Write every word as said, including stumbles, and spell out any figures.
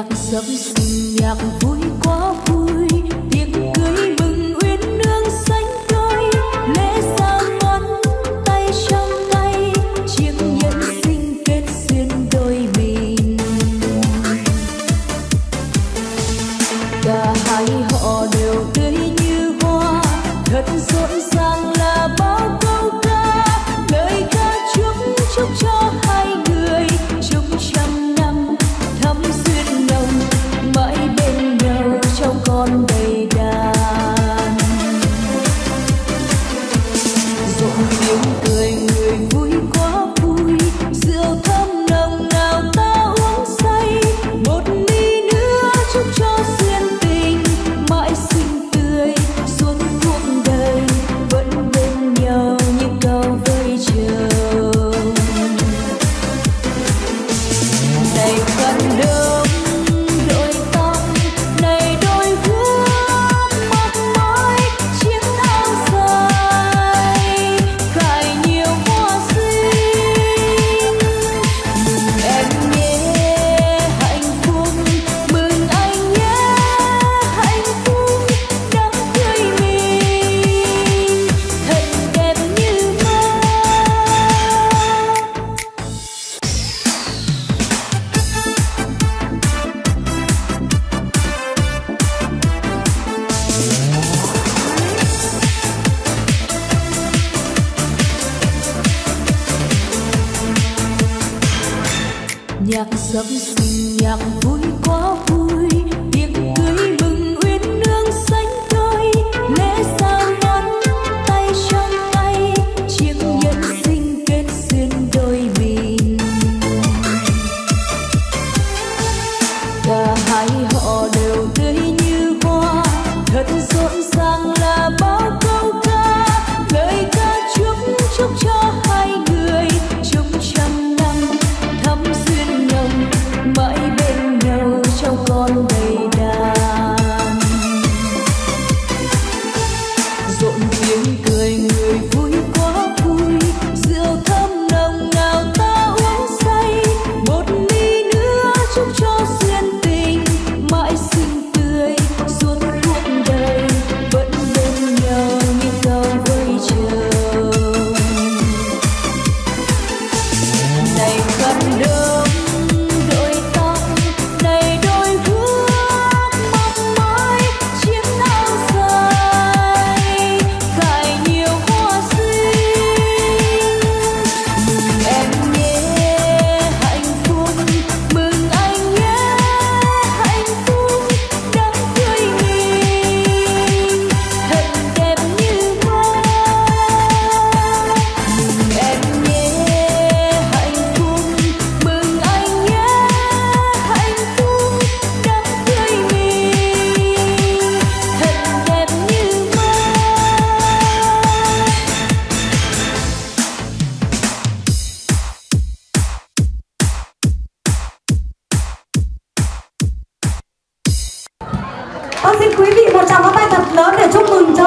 sập sinh nhạc vui quá vui, tiệc cưới mừng uyên nương xanh đôi, lễ ra mắt tay trong tay, chiếc nhẫn xinh kết duyên đôi mình. Cả hai họ đều tươi như hoa, thật rộn ràng là bao câu ca, lời ca chúc chúc cho hai người chúc trăm năm thắm duyên nồng, mãi bên nhau trong con đầy đàn. Rộn tiếng cười người vui quá vui, rượu thơm nồng nào ta uống say, một ly nữa chúc cho duyên tình mãi xinh tươi suốt cuộc đời, vẫn bên nhau như câu với trời. Này khăn đông đôi tóc, này đôi vuốt mắt mỏi, chiếc áo dài cài nhiều hoa xinh. Mừng em nhé hạnh phúc, mừng anh nhé hạnh phúc, đám cưới mình thật đẹp như mơ. Nhạc sập sinh nhạc vui quá vui, tiệc cưới mừng uyên nương xanh đôi, lễ ra mắt tay trong tay, chiếc nhẫn xinh kết duyên đôi mình. Cả hai họ đều tươi như hoa, thật rộn ràng là bao câu ca, lời ca chúc chúc cho hai người chúc trăm năm thắm duyên nồng, mãi bên nhau trong con đầy đàn. Rộn tiếng cười người vui quá vui, rượu thơm nồng nào ta uống say, một ly nữa chúc cho duyên tình mãi xinh tươi suốt cuộc đời, vẫn bên nhau như câu với trời. Này khăn đông đôi tóc, này đôi vuốt mắt mỏi, chiếc áo dài cài nhiều hoa xinh. Mừng em nhé hạnh phúc, mừng anh nhé hạnh phúc, đám cưới mình thật đẹp như mơ. Mừng em nhé hạnh phúc, mừng anh nhé hạnh phúc, đám cưới mình thật đẹp như mơ. Vâng, xin quý vị một tràng pháo tay thật lớn để chúc mừng cho